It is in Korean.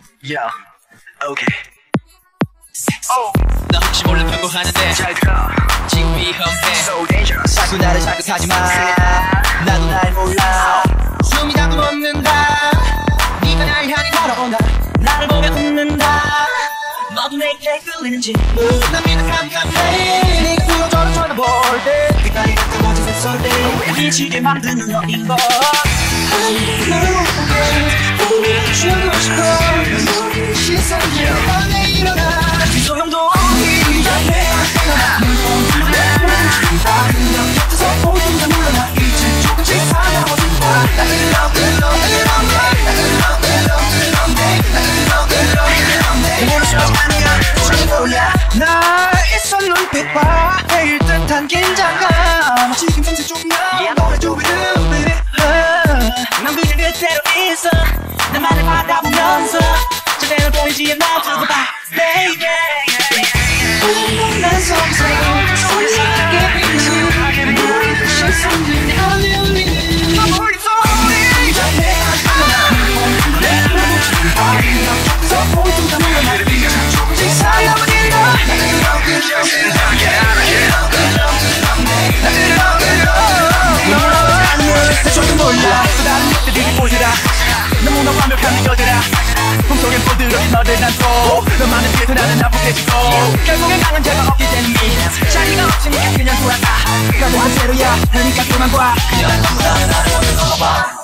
Yeah, okay. 나 혹시 몰라 경고하는데 잘 들어. 지금 위험해 So dangerous. 자꾸 나를 자극하지마 나도 날 몰라 숨이 자꾸 멎는다 네가 날 향해 걸어온다 나를 보며 웃는다 너도 내게 끌리는지 난 믿어 깜깜해 네가 부러져라 쳐다볼 때 빛깔이 같은 거짓을 쏠때 미치게 만드는 너인 것 우리 주고 싶어 너의 시선이 안에 일어나 이 소용도 없니 내가 떠나 널 곁에서 보인다 물러나 이제 조금씩 사라워진다 나있어 눈빛과 해일 듯한 긴장감 지금 생생 중요한 너를 do it baby 난 그냥 그대로 있어 나만을 바라보면서 제대로 보이지 않나 두고 봐 baby 난 속삭이고 속삭이게 비는 너의 시선이 내 안에 울리는 너 머릿속에 내가 떠나 널 곁에서 보인다 물러나 이제 조금씩 사라워진다 저도 몰라 또 다른 것들이 보여라 너무나 완벽한 믿어들아 꿈속엔 부드러운 너를 안고 너만을 위해서 나는 아프게지고 결국엔 강한 자가 없기 때문에 자리가 없으니까 그냥 돌아가 너도 한대로야 그러니까 그만 봐 그냥 나를 오늘 넘어봐